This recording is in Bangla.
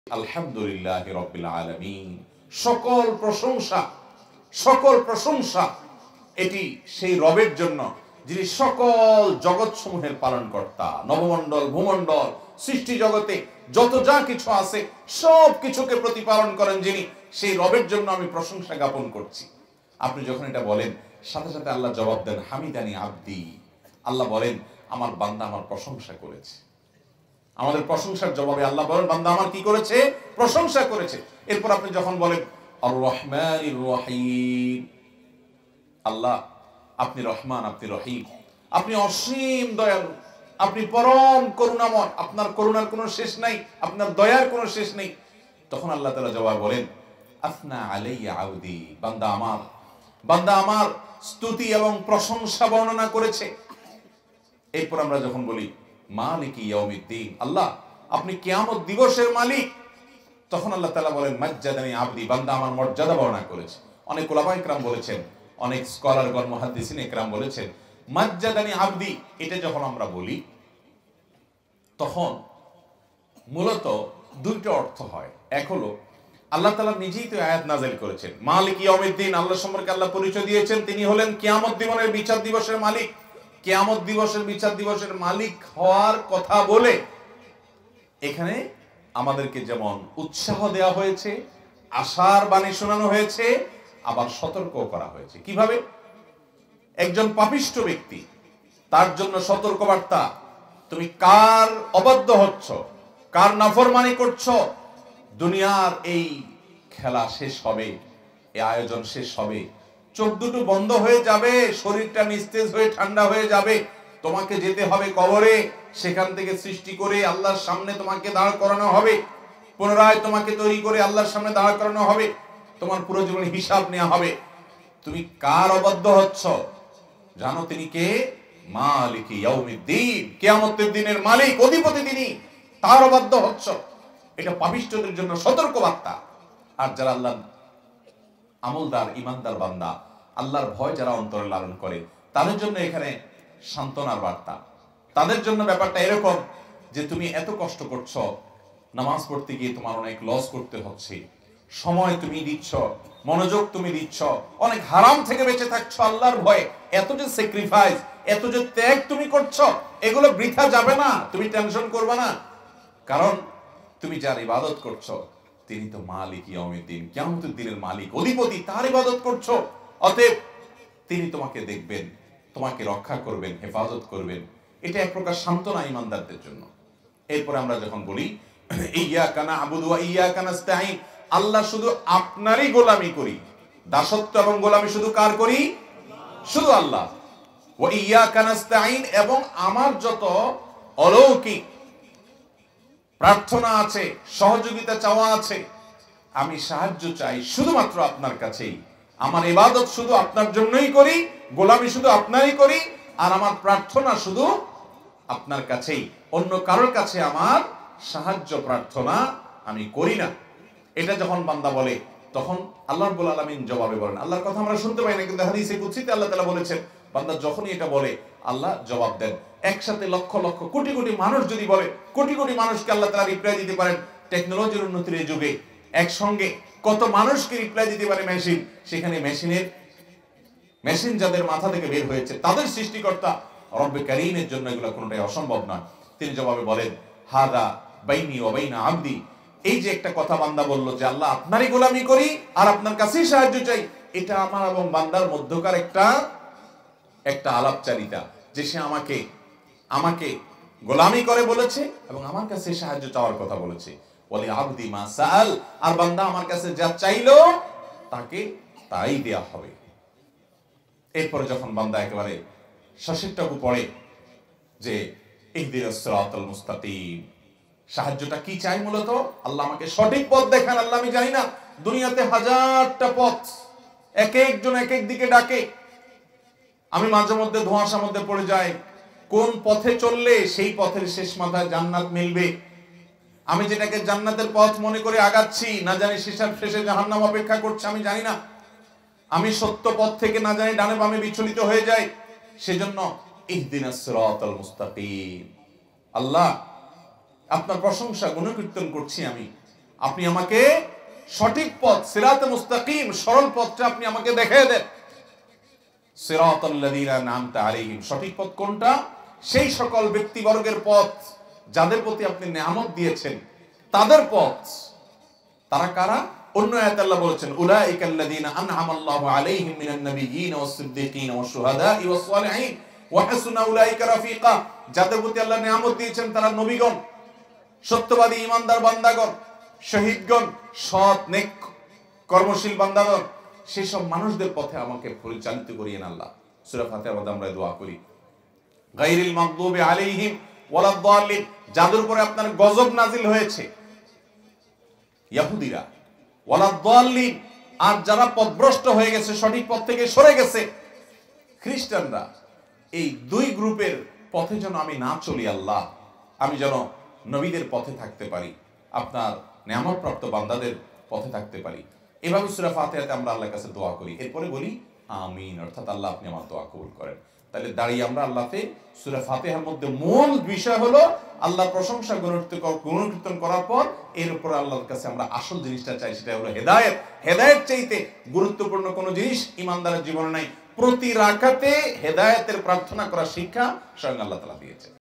আলহামদুলিল্লাহি রাব্বিল আলামিন। সকল প্রশংসা এটি সেই রবের জন্য যিনি সকল জগৎ সমূহের পালনকর্তা। নবমণ্ডল, ভূমণ্ডল, সৃষ্টি জগতে যত যা কিছু আছে সব কিছুকে প্রতিপালন করেন যিনি, সেই রবের জন্য আমি প্রশংসা জ্ঞাপন করছি। আপনি যখন এটা বলেন, সাথে সাথে আল্লাহ জবাব দেন হামিদানি আব্দি। আল্লাহ বলেন আমার বান্দা আমার প্রশংসা করেছে। আমাদের প্রশংসার জবাবে আল্লাহ বলেন বান্দা আমার কি করেছে? প্রশংসা করেছে। এরপর আপনি যখন বলেন আর রহমানির রহিম, আল্লাহ আপনি রহমান, আপনি রহিম, আপনি অসীম দয়ালু, আপনি পরম করুণাময়, আপনার করুণার কোনো শেষ নাই, আপনার দয়ার কোনো শেষ নেই। তখন আল্লাহ তাআলা জবাব বলেন আফনা আলাইয়া আউদি, বান্দা আমার স্তুতি এবং প্রশংসা বর্ণনা করেছে। এরপর আমরা যখন বলি মালিক ইয়াউমিদ্দিন, আল্লাহ আপনি কিয়ামত দিবসের মালিক, তখন আল্লাহ তাআলা বলেন মাজ্জাদানি আবদি, বান্দা আমার মর্যাদা বর্ণনা করেছে। অনেক উলামা ইকরাম বলেছেন, অনেক স্কলারগণ মুহাদ্দিসিন ইকরাম বলেছেন মাজ্জাদানি আবদি, এটা যখন আমরা বলি তখন মূলত দুইটা অর্থ হয়। এক হলো আল্লাহ তাআলা নিজেই তো আয়াত নাযিল করেছেন, মালিক ইয়াউমিদ্দিন, আল্লাহ সম্পর্কে আল্লাহ পরিচয় দিয়েছেন তিনি হলেন কিয়ামত দিবসের বিচার দিবসের মালিক। কিয়ামত দিবসের বিচার দিবসের মালিক হওয়ার কথা বলে এখানে আমাদেরকে যেমন উৎসাহ দেওয়া হয়েছে, আশার বাণী শোনানো হয়েছে, আবার সতর্ক করা হয়েছে। কিভাবে? একজন পাপিষ্ঠ ব্যক্তি, তার জন্য সতর্কবার্তা, তুমি কার অবাধ্য হচ্ছ, কার নাফরমানি করছো, দুনিয়ার এই খেলা শেষ হবে, এই আয়োজন শেষ হবে, চোখ দুটো বন্ধ হয়ে যাবে, শরীরটা নিস্তেজ হয়ে ঠান্ডা হয়ে যাবে, তোমাকে যেতে হবে কবরে, সেখান থেকে সৃষ্টি করে আল্লাহর সামনে তোমাকে দাঁড় করানো হবে, পুনরায় তোমাকে তৈরি করে আল্লাহর সামনে দাঁড় করানো হবে, তোমার পুরো জীবনের হিসাব নেওয়া হবে। তুমি কার অবাধ্য হচ্ছ জানো? তিনি কে? মালিক ইয়াউমিদ্দিন, কিয়ামতের দিনের মালিক, অধিপতি তিনি, তার অবাধ্য হচ্ছ। এটা পাপিষ্ঠদের জন্য সতর্কবার্তা। আর যারা আল্লাহ আমলদার ইমানদার বান্দা, আল্লাহর ভয় যারা অন্তরে লালন করে, তাদের জন্য এখানে সান্ত্বনার বার্তা। তাদের জন্য ব্যাপারটা এরকম যে তুমি এত কষ্ট করছো, নামাজ পড়তে গিয়ে তোমার অনেক লস করতে হচ্ছে, সময় তুমি দিচ্ছ, মনোযোগ তুমি দিচ্ছ, অনেক হারাম থেকে বেঁচে থাকছো আল্লাহর ভয়ে, এত যে স্যাক্রিফাইস, এত যে ত্যাগ তুমি করছো, এগুলো বৃথা যাবে না। তুমি টেনশন করবে না, কারণ তুমি যার ইবাদত করছো তিনি তো মালিক ইয়াউমিদ্দিন, কিয়ামতের দিনের মালিক, অধিপতি, তার ইবাদত করছো। অতএব তিনি তোমাকে দেখবেন, তোমাকে রক্ষা করবেন, হেফাজত করবেন। এটা এক প্রকার সান্ত্বনা ঈমানদারদের জন্য। এরপরে আমরা যখন বলি ইয়্যাকা না'বুদু ওয়া ইয়্যাকা নাস্তাঈন, আল্লাহ শুধু আপনারই গোলামি করি, দাসত্ব এবং গোলামি শুধু কার করি? শুধু আল্লাহ। ওয়া ইয়্যাকা নাস্তাঈন, এবং আমার যত অলৌকিক প্রার্থনা আছে, সহযোগিতা চাওয়া আছে, আমি সাহায্য চাই শুধুমাত্র আপনার কাছেই। আমার ইবাদত শুধু আপনার জন্যই করি, গোলামি শুধু আপনারই করি, আর আমার প্রার্থনা শুধু আপনার কাছেই, অন্য কারোর কাছে আমার সাহায্য প্রার্থনা আমি করি না। এটা যখন বান্দা বলে তখন আল্লাহ রাব্বুল আলামিন জবাবে বলেন, আল্লাহর কথা আমরা শুনতে পাই না, কিন্তু হাদিসে কুদসিতে আল্লাহ তাআলা বলেছেন বান্দা যখনই এটা বলে আল্লাহ জবাব দেন। একসাথে লক্ষ লক্ষ কোটি কোটি মানুষ যদি বলে, কোটি কোটি মানুষকে আল্লাহ তাআলা রিপ্লাই দিতে পারেন। টেকনোলজির উন্নতির এই যুগে একসঙ্গে কত মানুষকে রিপ্লাই দিতে পারে মেশিন, সেখানে মেশিন যাদের মাথা থেকে বের হয়েছে, তাদের সৃষ্টিকর্তা রব্বে কারীমের জন্য এগুলো কোনোটাই অসম্ভব নয়। তিনি জবাবে বলেন হাদা বাইনি ওয়া বাইনা আবদি, এই যে একটা কথা বান্দা বলল যে আল্লাহ আপনারই গোলামি করি আর আপনার কাছেই সাহায্য চাই, এটা আমার এবং বান্দার মধ্যকার একটা আলাপচারিতা, যে সে আমাকে গোলামি করে বলেছে এবং আমার কাছে সাহায্য চাওয়ার কথা বলেছে। ওয়ালি আবদি মা সাআল, আর বান্দা আমার কাছে যা চাইলো তাকে তাই দেয়া হবে। এরপরে যখন বান্দা একেবারে শেষেরটুকু পড়ে যে ইহদিনাস সিরাতাল মুস্তাকিম, সাহায্যটা কি চাই? মূলত আল্লাহ আমাকে সঠিক পথ দেখান। আল্লাহ আমি জানি না, দুনিয়াতে হাজারটা পথ, এক একজন এক এক দিকে ডাকে, আমি মাঝে মধ্যে ধোঁয়াশার মধ্যে পড়ে যাই, কোন পথে চললে সেই পথের শেষ মাথায় জান্নাত মিলবে। আমি যেটাকে জান্নাতের পথ মনে করে আগাচ্ছি, না জানি শেষে জাহান্নাম অপেক্ষা করছে, আমি জানি না। আমি সত্য পথ থেকে না জানি ডানে বামে বিচলিত হয়ে যাই। সেজন্য ইহদিনাস সিরাতাল মুস্তাকিম, আল্লাহ আপনার প্রশংসা গুণকীর্তন করছি আমি, আপনি আমাকে সঠিক পথ, সিরাতে মুস্তাকিম, সরল পথটা আপনি আমাকে দেখিয়ে দেন। সিরাতাল্লাযীনা আন'আমতা আলাইহিম, সঠিক পথ কোনটা? সেই সকল ব্যক্তিবর্গের পথ যাদের প্রতি আপনি নেয়ামত দিয়েছেন, তাদের পথ। তারা কারা? অন্য আয়াতে আল্লাহ বলেছেন, উলাইকাল্লাযীনা আন'আমাল্লাহু আলাইহিম মিনান নাবিয়্যিনা ওয়াস-সিদ্দীকিনা ওয়াশ-শুহাদা'i ওয়াস-সালিহিন ওয়া হাসুনা উলাইকা রাফিকা। যাদের প্রতি আল্লাহ নেয়ামত দিয়েছেন তারা নবীগণ, সত্যবাদী ঈমানদার বান্দাগণ, শহীদগণ, সৎ নেক কর্মশীল বান্দাগণ, সেই সব মানুষদের পথে আমাকে পরিচালিত করিয়েন আল্লাহ। সূরা ফাতিহার মধ্যে আমরা দোয়া করি, গায়রিল মাগদুবি আলাইহিম ওয়ালাদ-দাল্লিন, যাদের উপরে আপনার গজব নাজিল হয়েছে, ইহুদিরা, ওয়ালাদ-দাল্লিন, আর যারা পথভ্রষ্ট হয়ে গেছে, সঠিক পথ থেকে সরে গেছে, খ্রিস্টানরা। এই দুই গ্রুপের পথে যেন আমি না চলি আল্লাহ, আমি যেন নবীদের পথে থাকতে পারি, আপনার নেয়ামতপ্রাপ্ত বান্দাদের পথে থাকতে পারি। এভাবে সূরা ফাতিহাতে আমরা আল্লাহর কাছে দোয়া করি, এরপরে বলি আমিন, অর্থাৎ আল্লাহ আপনি আমার দোয়া কবুল করেন। তাহলে দাঁড়িয়ে আমরা আল্লাহতে সূরা ফাতিহার মধ্যে মূল বিষয় হলো আল্লাহর প্রশংসা গুণকীর্তন করার পর এর উপর আল্লাহর কাছে আমরা আসল জিনিসটা চাই, সেটা হলো হেদায়েত। হেদায়েত চাইতে গুরুত্বপূর্ণ কোনো জিনিস ইমানদারের জীবনে নাই। প্রতি রাকাতে হেদায়েতের প্রার্থনা করার শিক্ষা স্বয়ং আল্লাহ তাআলা দিয়েছেন।